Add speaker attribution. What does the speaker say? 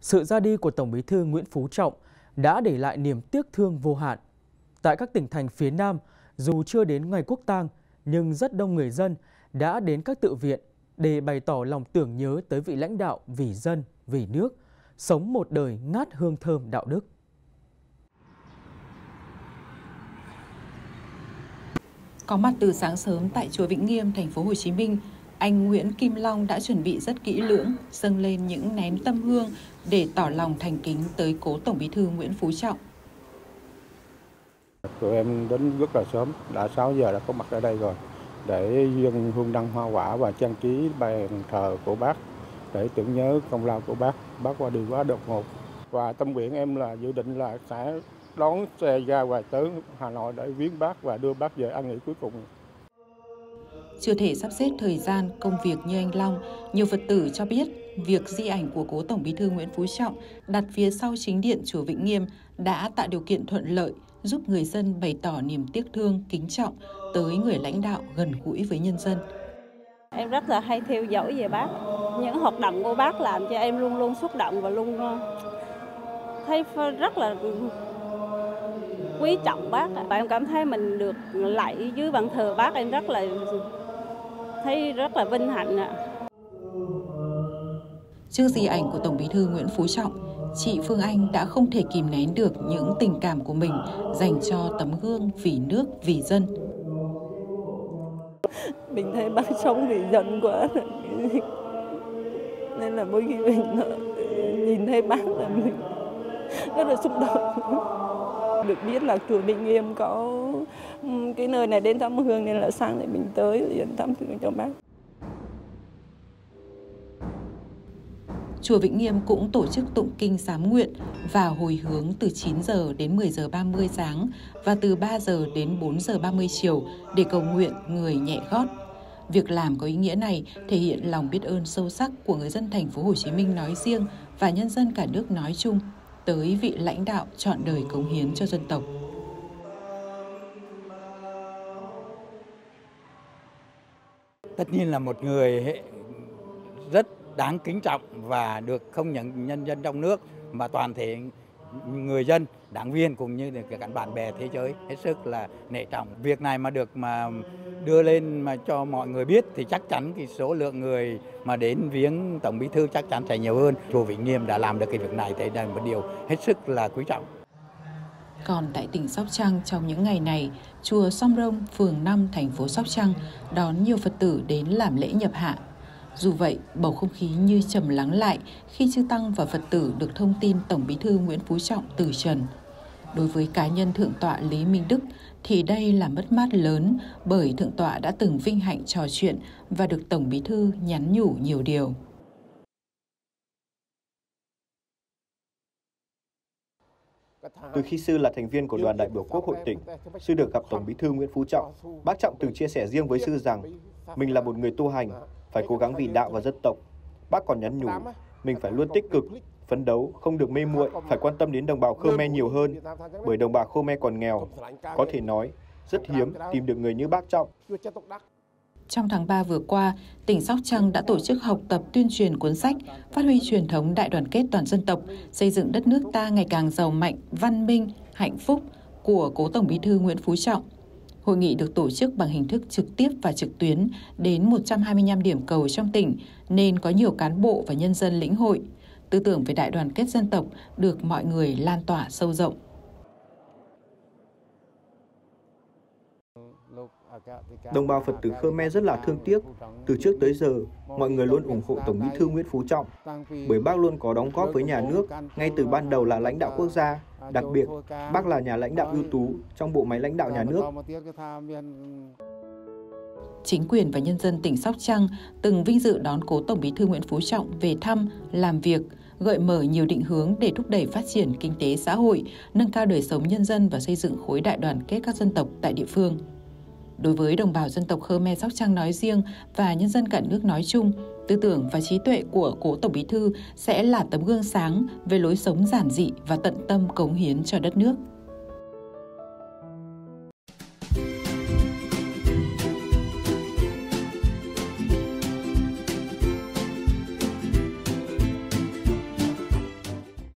Speaker 1: Sự ra đi của Tổng Bí thư Nguyễn Phú Trọng đã để lại niềm tiếc thương vô hạn. Tại các tỉnh thành phía Nam, dù chưa đến ngày quốc tang, nhưng rất đông người dân đã đến các tự viện để bày tỏ lòng tưởng nhớ tới vị lãnh đạo vì dân, vì nước, sống một đời ngát hương thơm đạo đức.
Speaker 2: Có mặt từ sáng sớm tại chùa Vĩnh Nghiêm, thành phố Hồ Chí Minh, anh Nguyễn Kim Long đã chuẩn bị rất kỹ lưỡng, dâng lên những nén tâm hương để tỏ lòng thành kính tới cố Tổng Bí thư Nguyễn Phú Trọng.
Speaker 3: Tụi em đến rất là sớm, đã 6 giờ đã có mặt ở đây rồi, để dâng hương đăng hoa quả và trang trí bàn thờ của bác, để tưởng nhớ công lao của bác. Bác qua đi quá đột ngột. Và tâm nguyện em là dự định là sẽ đón xe ra Hoài tới Hà Nội để viếng bác và đưa bác về an nghỉ cuối cùng.
Speaker 2: Chưa thể sắp xếp thời gian, công việc như anh Long, nhiều Phật tử cho biết việc di ảnh của cố Tổng Bí thư Nguyễn Phú Trọng đặt phía sau chính điện chùa Vĩnh Nghiêm đã tạo điều kiện thuận lợi giúp người dân bày tỏ niềm tiếc thương, kính trọng tới người lãnh đạo gần gũi với nhân dân.
Speaker 4: Em rất là hay theo dõi về bác. Những hoạt động của bác làm cho em luôn luôn xúc động và luôn thấy rất là quý trọng bác. Và em cảm thấy mình được lạy dưới bàn thờ bác, em thấy rất là vinh hạnh.
Speaker 2: Trước di ảnh của Tổng Bí thư Nguyễn Phú Trọng, chị Phương Anh đã không thể kìm nén được những tình cảm của mình dành cho tấm gương vì nước, vì dân.
Speaker 5: Mình thấy bác sống vì dân quá, nên là mỗi khi mình nhìn thấy bác là mình rất là xúc động. Được biết là chùa Vĩnh Nghiêm có cái nơi này đến thăm hương, nên là sáng nay mình tới để thăm hương cho bác.
Speaker 2: Chùa Vĩnh Nghiêm cũng tổ chức tụng kinh sám nguyện và hồi hướng từ 9 giờ đến 10 giờ 30 sáng và từ 3 giờ đến 4 giờ 30 chiều để cầu nguyện người nhẹ gót. Việc làm có ý nghĩa này thể hiện lòng biết ơn sâu sắc của người dân thành phố Hồ Chí Minh nói riêng và nhân dân cả nước nói chung tới vị lãnh đạo trọn đời cống hiến cho dân tộc.
Speaker 6: Tất nhiên là một người rất đáng kính trọng và được không những nhân dân trong nước mà toàn thể người dân, đảng viên cũng như các bạn bè thế giới hết sức là nể trọng. Việc này mà được đưa lên mà cho mọi người biết thì chắc chắn cái số lượng người mà đến viếng Tổng Bí thư chắc chắn sẽ nhiều hơn. Chùa Vĩnh Nghiêm đã làm được cái việc này thì là một điều hết sức là quý trọng.
Speaker 2: Còn tại tỉnh Sóc Trăng trong những ngày này, chùa Song Rông, phường 5, thành phố Sóc Trăng đón nhiều Phật tử đến làm lễ nhập hạ. Dù vậy, bầu không khí như trầm lắng lại khi chư tăng và Phật tử được thông tin Tổng Bí thư Nguyễn Phú Trọng từ trần. Đối với cá nhân Thượng tọa Lý Minh Đức thì đây là mất mát lớn bởi Thượng tọa đã từng vinh hạnh trò chuyện và được Tổng Bí thư nhắn nhủ nhiều điều.
Speaker 7: Từ khi sư là thành viên của đoàn đại biểu Quốc hội tỉnh, sư được gặp Tổng Bí thư Nguyễn Phú Trọng. Bác Trọng từng chia sẻ riêng với sư rằng mình là một người tu hành, phải cố gắng vì đạo và dân tộc. Bác còn nhắn nhủ, mình phải luôn tích cực, phấn đấu, không được mê muội, phải quan tâm đến đồng bào Khmer nhiều hơn, bởi đồng bào Khmer còn nghèo. Có thể nói, rất hiếm tìm được người như bác Trọng.
Speaker 2: Trong tháng 3 vừa qua, tỉnh Sóc Trăng đã tổ chức học tập tuyên truyền cuốn sách phát huy truyền thống đại đoàn kết toàn dân tộc, xây dựng đất nước ta ngày càng giàu mạnh, văn minh, hạnh phúc của cố Tổng Bí thư Nguyễn Phú Trọng. Hội nghị được tổ chức bằng hình thức trực tiếp và trực tuyến đến 125 điểm cầu trong tỉnh, nên có nhiều cán bộ và nhân dân lĩnh hội. Tư tưởng về đại đoàn kết dân tộc được mọi người lan tỏa sâu rộng.
Speaker 7: Đồng bào Phật tử Khmer rất là thương tiếc. Từ trước tới giờ, mọi người luôn ủng hộ Tổng Bí thư Nguyễn Phú Trọng, bởi bác luôn có đóng góp với nhà nước ngay từ ban đầu là lãnh đạo quốc gia. Đặc biệt, bác là nhà lãnh đạo ưu tú trong bộ máy lãnh đạo nhà nước.
Speaker 2: Chính quyền và nhân dân tỉnh Sóc Trăng từng vinh dự đón cố Tổng Bí thư Nguyễn Phú Trọng về thăm, làm việc, gợi mở nhiều định hướng để thúc đẩy phát triển kinh tế xã hội, nâng cao đời sống nhân dân và xây dựng khối đại đoàn kết các dân tộc tại địa phương. Đối với đồng bào dân tộc Khmer Sóc Trăng nói riêng và nhân dân cả nước nói chung, tư tưởng và trí tuệ của cố Tổng Bí thư sẽ là tấm gương sáng về lối sống giản dị và tận tâm cống hiến cho đất nước.